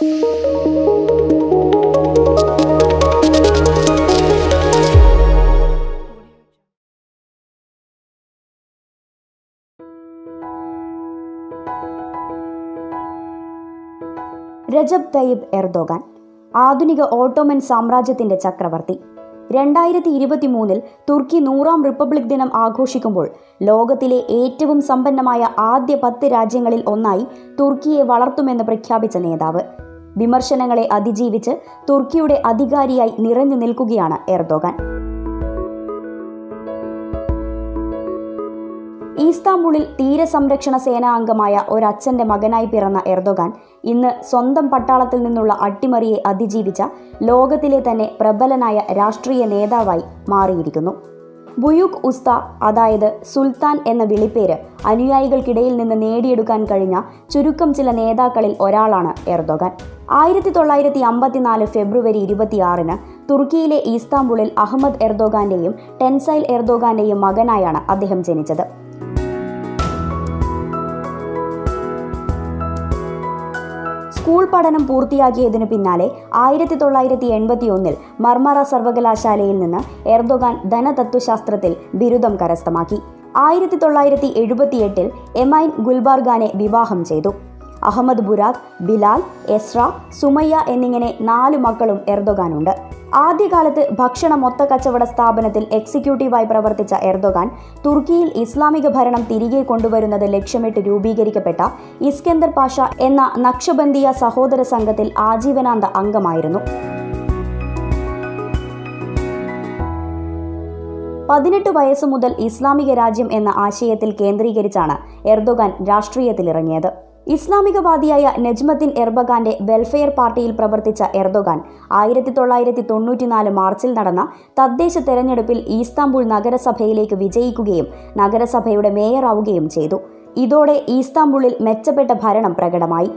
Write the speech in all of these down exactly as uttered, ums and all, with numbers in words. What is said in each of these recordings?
Rajab Tayyip Erdogan, ആധുനിക Ottoman സാമ്രാജ്യത്തിന്റെ ചക്രവർത്തി. രണ്ടായിരത്തി ഇരുപത്തി മൂന്നിൽ തുർക്കി നൂറാം റിപ്പബ്ലിക് ദിനം ആഘോഷിക്കുമ്പോൾ ലോകത്തിലെ ഏറ്റവും സമ്പന്നമായ ആദ്യ പത്ത് രാജ്യങ്ങളിൽ ഒന്നായി തുർക്കിയെ വളർത്തുമെന്ന് പ്രഖ്യാപിച്ച നേതാവ്. വിമർശനങ്ങളെ അതിജീവിച്ച് തുർക്കിയുടെ അധികാരിയായി നിറഞ്ഞു നിൽക്കുകയാണ് എർദോഗാൻ. ഈസ്താംബുളിൽ തീരസംരക്ഷണ സേനാ അംഗമായ ഒരച്ഛന്റെ മകനായി പിറന്ന എർദോഗാൻ ഇന്ന് സ്വന്തം പട്ടാളത്തിൽ നിന്നുള്ള അട്ടിമറിയെ അതിജീവിച്ച ലോകത്തിലെ തന്നെ പ്രബലനായ രാഷ്ട്രീയ നേതാവായി മാറിയിരിക്കുന്നു. ബുയൂക്ക് ഉസ്ത, അതായത് സുൽത്താൻ എന്ന വിളിപ്പേര് അനുയായികൾക്കിടയിൽ നിന്ന് നേടിയെടുക്കാൻ കഴിഞ്ഞ ചുരുക്കം ചില നേതാക്കളിൽ ഒരാളാണ് എർദോഗാൻ. ആയിരത്തി തൊള്ളായിരത്തി അമ്പത്തിനാല് ഫെബ്രുവരി ഇരുപത്തിയാറിന് തുർക്കിയിലെ ഈസ്താംബുളിൽ അഹമ്മദ് എർദോഗാന്റെയും ടെൻസൈൽ എർദോഗാന്റെയും മകനായാണ് അദ്ദേഹം ജനിച്ചത്. സ്കൂൾ പഠനം പൂർത്തിയാക്കിയതിനു പിന്നാലെ ആയിരത്തി തൊള്ളായിരത്തി എൺപത്തി ഒന്നിൽ മർമറ സർവകലാശാലയിൽ നിന്ന് എർദോഗാൻ ധനതത്വശാസ്ത്രത്തിൽ ബിരുദം കരസ്ഥമാക്കി. ആയിരത്തി തൊള്ളായിരത്തി എഴുപത്തിയെട്ടിൽ എമൈൻ ഗുൽബാർഗാനെ വിവാഹം ചെയ്തു. അഹമ്മദ് ബുരാഖ്, ബിലാൽ, എസ്ര, സുമയ്യ എന്നിങ്ങനെ നാല് മക്കളും എർദോഗാനുണ്ട്. ആദ്യകാലത്ത് ഭക്ഷണ മൊത്ത കച്ചവട സ്ഥാപനത്തിൽ എക്സിക്യൂട്ടീവായി പ്രവർത്തിച്ച എർദോഗാൻ തുർക്കിയിൽ ഇസ്ലാമിക ഭരണം തിരികെ കൊണ്ടുവരുന്നത് ലക്ഷ്യമിട്ട് രൂപീകരിക്കപ്പെട്ട ഇസ്കന്ദർ പാഷ എന്ന നക്ഷബന്ദിയ സഹോദര സംഘത്തിൽ ആജീവനാന്ത അംഗമായിരുന്നു. പതിനെട്ട് വയസ്സു മുതൽ ഇസ്ലാമിക രാജ്യം എന്ന ആശയത്തിൽ കേന്ദ്രീകരിച്ചാണ് എർദോഗാൻ രാഷ്ട്രീയത്തിലിറങ്ങിയത്. ഇസ്ലാമികവാദിയായ നജ്മദ്ദീൻ എർബഗാന്റെ വെൽഫെയർ പാർട്ടിയിൽ പ്രവർത്തിച്ച എർദോഗാൻ ആയിരത്തി തൊള്ളായിരത്തി തൊണ്ണൂറ്റിനാല് മാർച്ചിൽ നടന്ന തദ്ദേശ തെരഞ്ഞെടുപ്പിൽ ഈസ്താംബുൾ നഗരസഭയിലേക്ക് വിജയിക്കുകയും നഗരസഭയുടെ മേയറാവുകയും ചെയ്തു. ഇതോടെ ഈസ്താംബുളിൽ മെച്ചപ്പെട്ട ഭരണം പ്രകടമായി.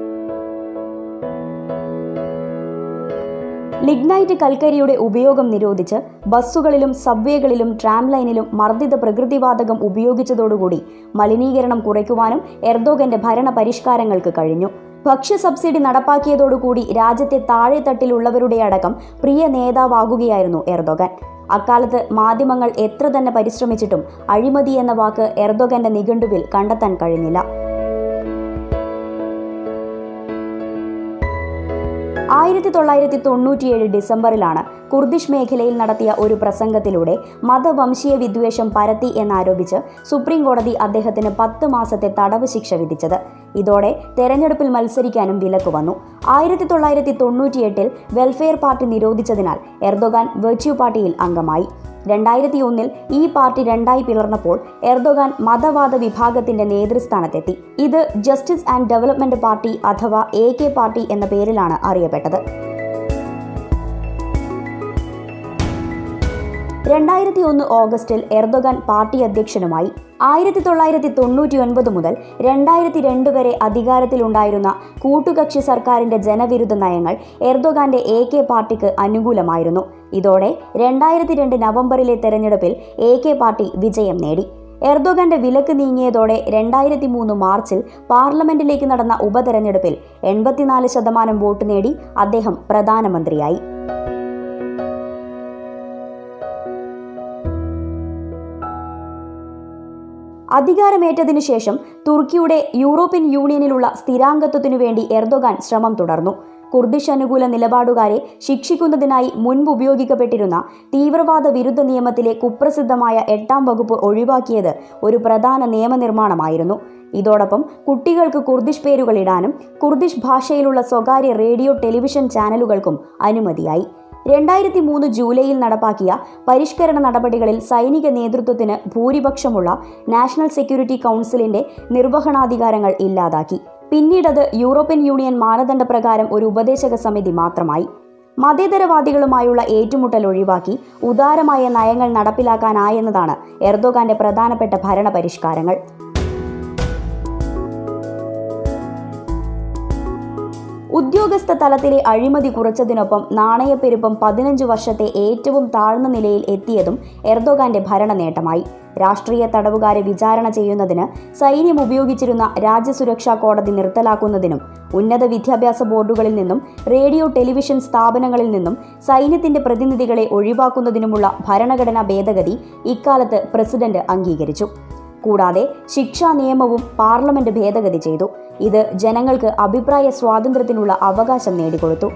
ലിഗ്നൈറ്റ് കൽക്കരിയുടെ ഉപയോഗം നിരോധിച്ച് ബസ്സുകളിലും സബ്വേകളിലും ട്രാം ലൈനിലും മർദ്ദിത പ്രകൃതിവാതകം ഉപയോഗിച്ചതോടുകൂടി മലിനീകരണം കുറയ്ക്കുവാനും എർദോഗന്റെ ഭരണ പരിഷ്കാരങ്ങൾക്ക് കഴിഞ്ഞു. ഭക്ഷ്യ സബ്സിഡി നടപ്പാക്കിയതോടുകൂടി രാജ്യത്തെ താഴെത്തട്ടിലുള്ളവരുടെ അടക്കം പ്രിയ നേതാവാകുകയായിരുന്നു എർദോഗാൻ. അക്കാലത്ത് മാധ്യമങ്ങൾ എത്ര തന്നെ പരിശ്രമിച്ചിട്ടും അഴിമതി എന്ന വാക്ക് എർദോഗന്റെ നിഘണ്ടുവിൽ കണ്ടെത്താൻ കഴിഞ്ഞില്ല. ആയിരത്തി തൊള്ളായിരത്തി തൊണ്ണൂറ്റിയേഴ് ഡിസംബറിലാണ് കുർദിഷ് മേഖലയിൽ നടത്തിയ ഒരു പ്രസംഗത്തിലൂടെ മതവംശീയ വിദ്വേഷം പരത്തി എന്നാരോപിച്ച് സുപ്രീം കോടതി അദ്ദേഹത്തിന് പത്ത് മാസത്തെ തടവ് ശിക്ഷ വിധിച്ചത്. ഇതോടെ തെരഞ്ഞെടുപ്പിൽ മത്സരിക്കാനും വിലക്ക് വന്നു. ആയിരത്തി തൊള്ളായിരത്തി തൊണ്ണൂറ്റിയെട്ടിൽ വെൽഫെയർ പാർട്ടി നിരോധിച്ചതിനാൽ എർദോഗാൻ വെർച്യു പാർട്ടിയിൽ അംഗമായി. രണ്ടായിരത്തി ഒന്നിൽ ഈ പാർട്ടി രണ്ടായി പിളർന്നപ്പോൾ എർദോഗാൻ മതവാദ വിഭാഗത്തിന്റെ നേതൃസ്ഥാനത്തെത്തി. ഇത് ജസ്റ്റിസ് ആൻഡ് ഡെവലപ്മെന്റ് പാർട്ടി അഥവാ എ കെ പാർട്ടി എന്ന പേരിലാണ് അറിയപ്പെട്ടത്. രണ്ടായിരത്തി ഒന്ന് ഓഗസ്റ്റിൽ എർദോഗാൻ പാർട്ടി അധ്യക്ഷനുമായി. ആയിരത്തി തൊള്ളായിരത്തി തൊണ്ണൂറ്റി ഒൻപത് മുതൽ രണ്ടായിരത്തി രണ്ട് വരെ അധികാരത്തിലുണ്ടായിരുന്ന കൂട്ടുകക്ഷി സർക്കാരിന്റെ ജനവിരുദ്ധ നയങ്ങൾ എർദോഗാന്റെ എ കെ പാർട്ടിക്ക് അനുകൂലമായിരുന്നു. ഇതോടെ രണ്ടായിരത്തി രണ്ട് നവംബറിലെ തെരഞ്ഞെടുപ്പിൽ എ കെ പാർട്ടി വിജയം നേടി. എർദോഗാന്റെ വിലക്ക് നീങ്ങിയതോടെ രണ്ടായിരത്തി മൂന്ന് മാർച്ചിൽ പാർലമെന്റിലേക്ക് നടന്ന ഉപതെരഞ്ഞെടുപ്പിൽ എൺപത്തിനാല് ശതമാനം വോട്ട് നേടി അദ്ദേഹം പ്രധാനമന്ത്രിയായി. അധികാരമേറ്റതിനു ശേഷം തുർക്കിയുടെ യൂറോപ്യൻ യൂണിയനിലുള്ള സ്ഥിരാംഗത്വത്തിനു വേണ്ടി എർദോഗാൻ ശ്രമം തുടർന്നു. കുർദിഷ് അനുകൂല നിലപാടുകാരെ ശിക്ഷിക്കുന്നതിനായി മുൻപ് ഉപയോഗിക്കപ്പെട്ടിരുന്ന തീവ്രവാദ വിരുദ്ധ നിയമത്തിലെ കുപ്രസിദ്ധമായ എട്ടാം വകുപ്പ് ഒഴിവാക്കിയത് ഒരു പ്രധാന നിയമനിർമ്മാണമായിരുന്നു. ഇതോടൊപ്പം കുട്ടികൾക്ക് കുർദിഷ് പേരുകൾ ഇടാനും കുർദിഷ് ഭാഷയിലുള്ള സ്വകാര്യ റേഡിയോ ടെലിവിഷൻ ചാനലുകൾക്കും അനുമതിയായി. രണ്ടായിരത്തി മൂന്ന് ജൂലൈയിൽ നടപ്പാക്കിയ പരിഷ്കരണ നടപടികളിൽ സൈനിക നേതൃത്വത്തിന് ഭൂരിപക്ഷമുള്ള നാഷണൽ സെക്യൂരിറ്റി കൗൺസിലിന്റെ നിർവഹണാധികാരങ്ങൾ ഇല്ലാതാക്കി. പിന്നീടത് യൂറോപ്യൻ യൂണിയൻ മാനദണ്ഡപ്രകാരം ഒരു ഉപദേശക സമിതി മാത്രമായി. മതേതരവാദികളുമായുള്ള ഏറ്റുമുട്ടൽ ഒഴിവാക്കി ഉദാരമായ നയങ്ങൾ നടപ്പിലാക്കാനായെന്നതാണ് എർദോഗാന്റെ പ്രധാനപ്പെട്ട ഭരണ പരിഷ്കാരങ്ങൾ. ഉദ്യോഗസ്ഥ തലത്തിലെ അഴിമതി കുറച്ചതിനൊപ്പം നാണയപ്പെരുപ്പം പതിനഞ്ച് വർഷത്തെ ഏറ്റവും താഴ്ന്ന നിലയിൽ എത്തിയതും എർദോഗാന്റെ ഭരണ നേട്ടമായി. രാഷ്ട്രീയ തടവുകാരെ വിചാരണ ചെയ്യുന്നതിന് സൈന്യം ഉപയോഗിച്ചിരുന്ന രാജ്യസുരക്ഷാ കോടതി നിർത്തലാക്കുന്നതിനും ഉന്നത വിദ്യാഭ്യാസ ബോർഡുകളിൽ നിന്നും റേഡിയോ ടെലിവിഷൻ സ്ഥാപനങ്ങളിൽ നിന്നും സൈന്യത്തിന്റെ പ്രതിനിധികളെ ഒഴിവാക്കുന്നതിനുമുള്ള ഭരണഘടനാ ഭേദഗതി ഇക്കാലത്ത് പ്രസിഡന്റ് അംഗീകരിച്ചു. കൂടാതെ ശിക്ഷാ നിയമവും പാർലമെന്റ് ഭേദഗതി ചെയ്തു. ഇത് ജനങ്ങൾക്ക് അഭിപ്രായ സ്വാതന്ത്ര്യത്തിനുള്ള അവകാശം നേടിക്കൊടുത്തു.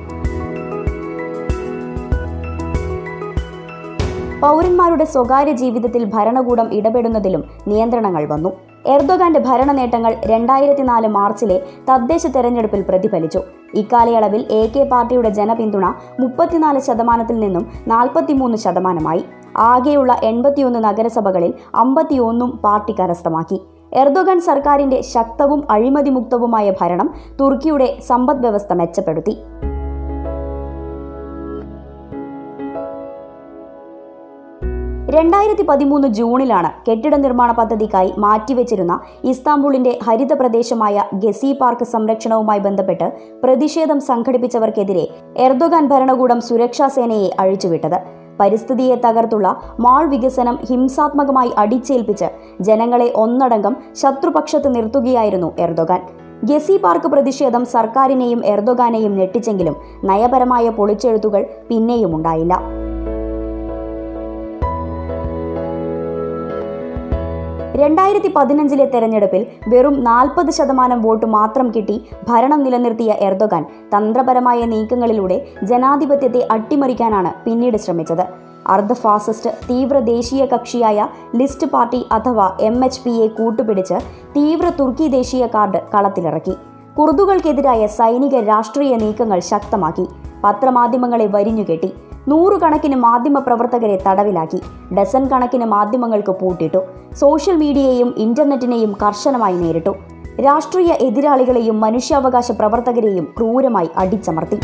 പൗരന്മാരുടെ സ്വകാര്യ ജീവിതത്തിൽ ഭരണകൂടം ഇടപെടുന്നതിലും നിയന്ത്രണങ്ങൾ വന്നു. എർദോഗാന്റെ ഭരണ നേട്ടങ്ങൾ രണ്ടായിരത്തി നാല് മാർച്ചിലെ തദ്ദേശ തെരഞ്ഞെടുപ്പിൽ പ്രതിഫലിച്ചു. ഇക്കാലയളവിൽ എ കെ പാർട്ടിയുടെ ജനപിന്തുണ മുപ്പത്തിനാല് ശതമാനത്തിൽ നിന്നും നാൽപ്പത്തിമൂന്ന് ശതമാനമായി. ആകെയുള്ള എൺപത്തിയൊന്ന് നഗരസഭകളിൽ അമ്പത്തിയൊന്നും പാർട്ടി കരസ്ഥമാക്കി. എർദോഗാൻ സർക്കാരിന്റെ ശക്തവും അഴിമതിമുക്തവുമായ ഭരണം തുർക്കിയുടെ സമ്പദ് വ്യവസ്ഥ മെച്ചപ്പെടുത്തി. രണ്ടായിരത്തി പതിമൂന്ന് ജൂണിലാണ് കെട്ടിട നിർമ്മാണ പദ്ധതിക്കായി മാറ്റിവെച്ചിരുന്ന ഇസ്താംബുളിന്റെ ഹരിത പ്രദേശമായ ഗസി പാർക്ക് സംരക്ഷണവുമായി ബന്ധപ്പെട്ട് പ്രതിഷേധം സംഘടിപ്പിച്ചവർക്കെതിരെ എർദോഗാൻ ഭരണകൂടം സുരക്ഷാ സേനയെ അഴിച്ചുവിട്ടത്. പരിസ്ഥിതിയെ തകർത്തുള്ള മാൾ വികസനം ഹിംസാത്മകമായി അടിച്ചേൽപ്പിച്ച് ജനങ്ങളെ ഒന്നടങ്കം ശത്രുപക്ഷത്ത് നിർത്തുകയായിരുന്നു എർദോഗാൻ. ഗസി പാർക്ക് പ്രതിഷേധം സർക്കാരിനെയും എർദോഗാനെയും ഞെട്ടിച്ചെങ്കിലും നയപരമായ പൊളിച്ചെഴുത്തുകൾ പിന്നെയും ഉണ്ടായില്ല. രണ്ടായിരത്തി പതിനഞ്ചിലെ തെരഞ്ഞെടുപ്പിൽ വെറും നാൽപ്പത് ശതമാനം വോട്ട് മാത്രം കിട്ടി ഭരണം നിലനിർത്തിയ എർദോഗാൻ തന്ത്രപരമായ നീക്കങ്ങളിലൂടെ ജനാധിപത്യത്തെ അട്ടിമറിക്കാനാണ് പിന്നീട് ശ്രമിച്ചത്. അർദ്ധ ഫാസിസ്റ്റ് തീവ്ര ദേശീയ കക്ഷിയായ ലിസ്റ്റ് പാർട്ടി അഥവാ എം എച്ച് പിയെ കൂട്ടുപിടിച്ച് തീവ്ര തുർക്കി ദേശീയ കാർഡ് കളത്തിലിറക്കി. കുർദുകൾക്കെതിരായ സൈനിക രാഷ്ട്രീയ നീക്കങ്ങൾ ശക്തമാക്കി. പത്രമാധ്യമങ്ങളെ വരിഞ്ഞുകെട്ടി. നൂറുകണക്കിന് മാധ്യമ പ്രവർത്തകരെ തടവിലാക്കി. ഡസൻ കണക്കിന് മാധ്യമങ്ങൾക്ക് പൂട്ടിട്ടു. സോഷ്യൽ മീഡിയയെയും ഇന്റർനെറ്റിനെയും കർശനമായി നേരിട്ടു. രാഷ്ട്രീയ എതിരാളികളെയും മനുഷ്യാവകാശ പ്രവർത്തകരെയും ക്രൂരമായി അടിച്ചമർത്തി.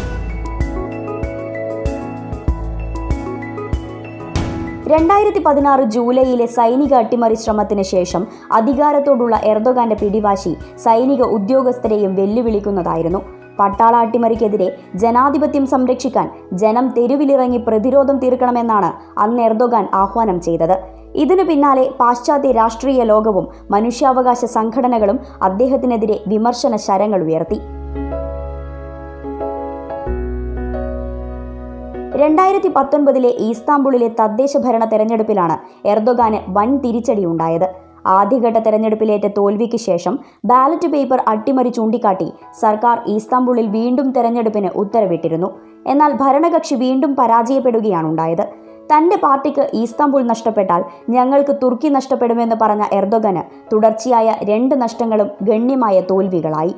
രണ്ടായിരത്തി പതിനാറ് ജൂലൈയിലെ സൈനിക അട്ടിമറി ശ്രമത്തിന് ശേഷം അധികാരത്തോടുള്ള എർദോഗാന്റെ പിടിവാശി സൈനിക ഉദ്യോഗസ്ഥരെയും വെല്ലുവിളിക്കുന്നതായിരുന്നു. പട്ടാള അട്ടിമറിക്കെതിരെ ജനാധിപത്യം സംരക്ഷിക്കാൻ ജനം തെരുവിലിറങ്ങി പ്രതിരോധം തീർക്കണമെന്നാണ് അന്ന് എർദോഗാൻ ആഹ്വാനം ചെയ്തത്. ഇതിനു പിന്നാലെ പാശ്ചാത്യ രാഷ്ട്രീയ ലോകവും മനുഷ്യാവകാശ സംഘടനകളും അദ്ദേഹത്തിനെതിരെ വിമർശന ശരങ്ങൾ ഉയർത്തി. രണ്ടായിരത്തി പത്തൊൻപതിലെ ഈസ്താംബുളിലെ തദ്ദേശ ഭരണ തെരഞ്ഞെടുപ്പിലാണ് എർദോഗാന് വൻ തിരിച്ചടിയുണ്ടായത്. ആദ്യഘട്ട തെരഞ്ഞെടുപ്പിലേറ്റ തോൽവിക്ക് ശേഷം ബാലറ്റ് പേപ്പർ അട്ടിമറി ചൂണ്ടിക്കാട്ടി സർക്കാർ ഈസ്താംബുളിൽ വീണ്ടും തെരഞ്ഞെടുപ്പിന് ഉത്തരവിട്ടിരുന്നു. എന്നാൽ ഭരണകക്ഷി വീണ്ടും പരാജയപ്പെടുകയാണുണ്ടായത്. തന്റെ പാർട്ടിക്ക് ഈസ്താംബുൾ നഷ്ടപ്പെട്ടാൽ ഞങ്ങൾക്ക് തുർക്കി നഷ്ടപ്പെടുമെന്ന് പറഞ്ഞ എർദോഗന് തുടർച്ചയായ രണ്ട് നഷ്ടങ്ങളും ഗണ്യമായ തോൽവികളായി.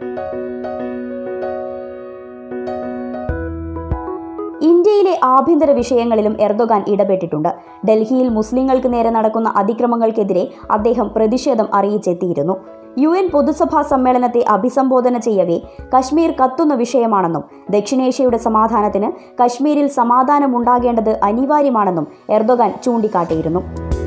ഇന്ത്യയിലെ ആഭ്യന്തര വിഷയങ്ങളിലും എർദോഗാൻ ഇടപെട്ടിട്ടുണ്ട്. ഡൽഹിയിൽ മുസ്ലിങ്ങൾക്ക് നേരെ നടക്കുന്ന അതിക്രമങ്ങൾക്കെതിരെ അദ്ദേഹം പ്രതിഷേധം അറിയിച്ചെത്തിയിരുന്നു. യു എൻ പൊതുസഭാ സമ്മേളനത്തെ അഭിസംബോധന ചെയ്യവേ കശ്മീർ കത്തുന്ന വിഷയമാണെന്നും ദക്ഷിണേഷ്യയുടെ സമാധാനത്തിന് കശ്മീരിൽ സമാധാനമുണ്ടാകേണ്ടത് അനിവാര്യമാണെന്നും എർദോഗാൻ ചൂണ്ടിക്കാട്ടിയിരുന്നു.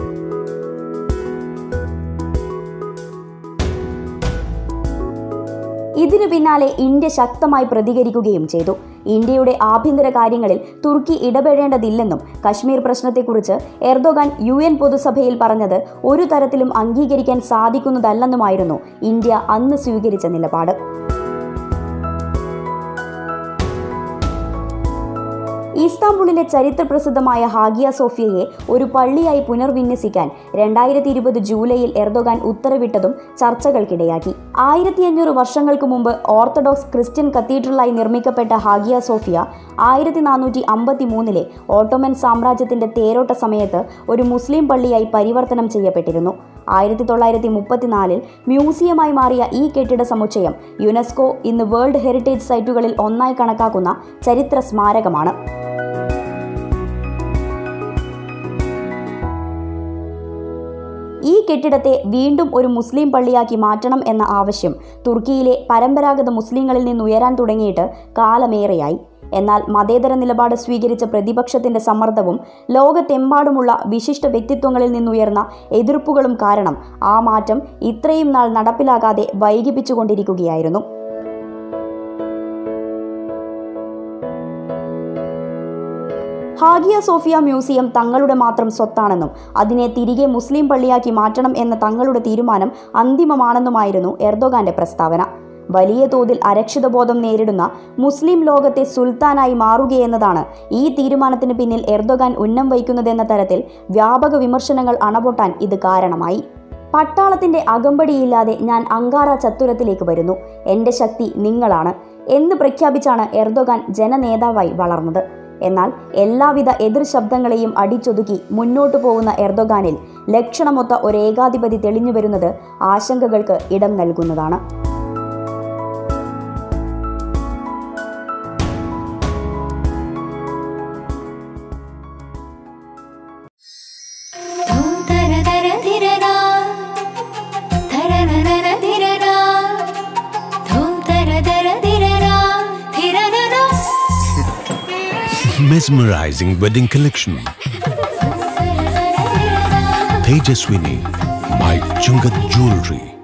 ഇതിനു പിന്നാലെ ഇന്ത്യ ശക്തമായി പ്രതികരിക്കുകയും ചെയ്തു. ഇന്ത്യയുടെ ആഭ്യന്തര കാര്യങ്ങളിൽ തുർക്കി ഇടപെടേണ്ടതില്ലെന്നും കശ്മീർ പ്രശ്നത്തെക്കുറിച്ച് എർദോഗാൻ യു എൻ പൊതുസഭയിൽ പറഞ്ഞത് ഒരു തരത്തിലും അംഗീകരിക്കാൻ സാധിക്കുന്നതല്ലെന്നുമായിരുന്നു ഇന്ത്യ അന്ന് സ്വീകരിച്ച നിലപാട്. ഈസ്താംബുളിലെ ചരിത്രപ്രസിദ്ധമായ ഹാഗിയ സോഫിയയെ ഒരു പള്ളിയായി പുനർവിന്യസിക്കാൻ രണ്ടായിരത്തി ഇരുപത് ജൂലൈയിൽ എർദോഗാൻ ഉത്തരവിട്ടതും ചർച്ചകൾക്കിടയാക്കി. ആയിരത്തി അഞ്ഞൂറ് വർഷങ്ങൾക്ക് മുമ്പ് ഓർത്തഡോക്സ് ക്രിസ്ത്യൻ കത്തീഡ്രലായി നിർമ്മിക്കപ്പെട്ട ഹാഗിയ സോഫിയ ആയിരത്തി നാനൂറ്റി അമ്പത്തി മൂന്നിലെ ഓട്ടോമൻ സാമ്രാജ്യത്തിന്റെ തേരോട്ട സമയത്ത് ഒരു മുസ്ലിം പള്ളിയായി പരിവർത്തനം ചെയ്യപ്പെട്ടിരുന്നു. ആയിരത്തി തൊള്ളായിരത്തി മുപ്പത്തിനാലിൽ മ്യൂസിയമായി മാറിയ ഈ കെട്ടിട സമുച്ചയം യുനെസ്കോ ഇന്ന് വേൾഡ് ഹെറിറ്റേജ് സൈറ്റുകളിൽ ഒന്നായി കണക്കാക്കുന്ന ചരിത്ര സ്മാരകമാണ്. ഈ കെട്ടിടത്തെ വീണ്ടും ഒരു മുസ്ലിം പള്ളിയാക്കി മാറ്റണം എന്ന ആവശ്യം തുർക്കിയിലെ പരമ്പരാഗത മുസ്ലിങ്ങളിൽ നിന്നുയരാൻ തുടങ്ങിയിട്ട് കാലമേറെയായി. എന്നാൽ മതേതര നിലപാട് സ്വീകരിച്ച പ്രതിപക്ഷത്തിന്റെ സമ്മർദ്ദവും ലോകത്തെമ്പാടുമുള്ള വിശിഷ്ട വ്യക്തിത്വങ്ങളിൽ നിന്നുയർന്ന എതിർപ്പുകളും കാരണം ആ മാറ്റം ഇത്രയും നാൾ നടപ്പിലാകാതെ വൈകിപ്പിച്ചുകൊണ്ടിരിക്കുകയായിരുന്നു. ഹാഗിയ സോഫിയ മ്യൂസിയം തങ്ങളുടെ മാത്രം സ്വത്താണെന്നും അതിനെ തിരികെ മുസ്ലിം പള്ളിയാക്കി മാറ്റണം എന്ന തങ്ങളുടെ തീരുമാനം അന്തിമമാണെന്നുമായിരുന്നു എർദോഗാന്റെ പ്രസ്താവന. വലിയ തോതിൽ അരക്ഷിതബോധം നേരിടുന്ന മുസ്ലിം ലോകത്തെ സുൽത്താനായി മാറുകയെന്നതാണ് ഈ തീരുമാനത്തിന് പിന്നിൽ എർദോഗാൻ ഉന്നം വയ്ക്കുന്നതെന്ന തരത്തിൽ വ്യാപക വിമർശനങ്ങൾ അണപൊട്ടാൻ ഇത് കാരണമായി. പട്ടാളത്തിന്റെ അകമ്പടിയില്ലാതെ ഞാൻ അങ്കാറ ചത്തുരത്തിലേക്ക് വരുന്നു, എൻ്റെ ശക്തി നിങ്ങളാണ് എന്ന് പ്രഖ്യാപിച്ചാണ് എർദോഗാൻ ജനനേതാവായി വളർന്നത്. എന്നാൽ എല്ലാവിധ എതിർ ശബ്ദങ്ങളെയും അടിച്ചൊതുക്കി മുന്നോട്ടു പോകുന്ന എർദോഗാനിൽ ലക്ഷണമൊത്ത ഒരു ഏകാധിപതി തെളിഞ്ഞു വരുന്നത് ആശങ്കകൾക്ക് ഇടം നൽകുന്നതാണ്. Mesmerizing wedding collection. Tejaswini by Chungat Jewelry.